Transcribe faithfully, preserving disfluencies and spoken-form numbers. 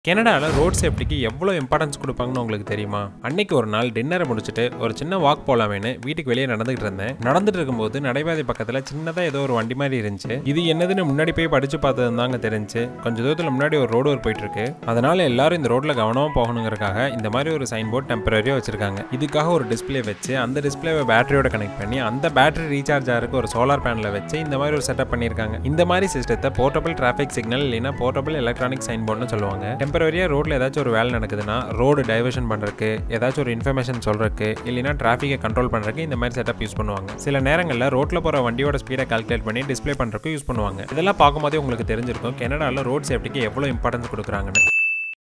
கனடால ரோட் சேஃப்டிக்கு எவ்வளோ இம்பார்ட்டன்ஸ் கொடுப்பாங்கன்னு உங்களுக்கு தெரியுமா? அன்னைக்கு ஒரு நாள் டின்னரை முடிச்சுட்டு ஒரு சின்ன வாக் போலாமேன்னு வீட்டுக்கு வெளியே நடந்துகிட்டு இருந்தேன். நடந்துட்டு இருக்கும்போது நடைபாதை பக்கத்துல சின்னதா ஏதோ ஒரு வண்டி மாதிரி இருந்துச்சு. இது என்னதுன்னு முன்னாடி போய் படிச்சு பார்த்தது தாங்க தெரிஞ்சு. கொஞ்ச தூரத்துல முன்னாடி ஒரு ரோடு ஒரு போயிட்டு இருக்கு. அதனால எல்லாரும் இந்த ரோட்ல கவனமா போகணுங்கிறதுக்காக இந்த மாதிரி ஒரு சைன் போர்டு டெம்பரரியா வச்சிருக்காங்க. இதுக்காக ஒரு டிஸ்பிளே வச்சு அந்த டிஸ்பிளேவை பேட்டரியோட கனெக்ட் பண்ணி அந்த பேட்டரி ரீசார்ஜ் ஆகிறதுக்கு ஒரு சோலார் பேனலை வச்சு இந்த மாதிரி ஒரு செட்டப் பண்ணியிருக்காங்க. இந்த மாதிரி சிஸ்டத்தை போர்ட்டபிள் டிராஃபிக் சிக்னல் இல்லைன்னா போர்ட்டபிள் எலக்ட்ரானிக் சைன் போர்டுன்னு சொல்லுவாங்க. டெம்பரரியா ரோட்ல ஏதாச்சும் ஒரு வேலை நடக்குதுன்னா ரோடு டைவர்ஷன் பண்றதுக்கு, ஏதாச்சும் ஒரு இன்ஃபர்மேஷன் சொல்றதுக்கு, இல்லைன்னா டிராஃபிக்கை கண்ட்ரோல் பண்றதுக்கு இந்த மாதிரி செட்டப் யூஸ் பண்ணுவாங்க. சில நேரங்களில் ரோட்ல போற வண்டியோட ஸ்பீடை கால்குலேட் பண்ணி டிஸ்பிளே பண்றதுக்கு யூஸ் பண்ணுவாங்க. இதெல்லாம் பார்க்கும்போதே உங்களுக்கு தெரிஞ்சிருக்கும் கனடால ரோட் சேஃப்டிக்கு எவ்வளவு இம்பார்ட்டன்ஸ் கொடுக்குறாங்கன்னு.